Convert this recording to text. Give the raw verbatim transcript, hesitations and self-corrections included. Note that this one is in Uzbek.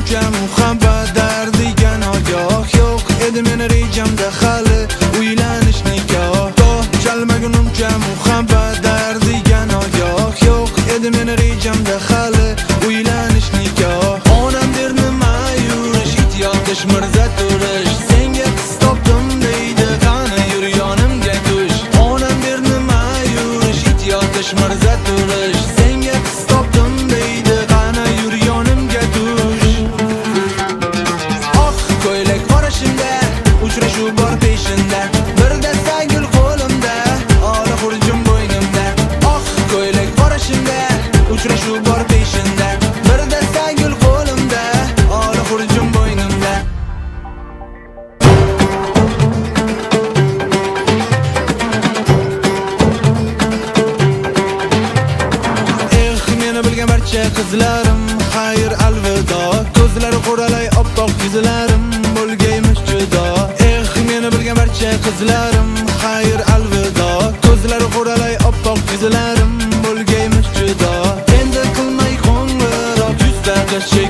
magunimcha muhabbat dardigan ogoh yo'q edi meni rejamda hali uylanish nikoh. Toh chalmagunimcha muhabbat dardigan ogoh yo'q edi meni rejamda hali uylanish nikoh. Onam der nima yurish it yotish mirza turish senga qiz topdim deydi qani yur yonimga tush. Onam der nima yurish it yotish mirza turish senga qiz topdim deydi qani yur yonimga tush. Oq ko'ylak qorashimda uchrashuv bor peshinda bir dasta gul qo'limda ola xurjum bo'ynimda. Oq ko'ylak qorashimda uchrashuv bor peshinda bir dasta gul qo'limda ola xurjum bo'ynimda. Eh meni bilgan barcha qizlarim xayr alvido, ko'zlari qoralay oppoq yuzlarim bo'lgaymish judo. Eh meni bilgan barcha qizlarim xayr alvido, ko'zlari qoralay oppoq yuzlarim bo'lgaymish judo. Endi qilmay qo'ng'iroq yuzta qiz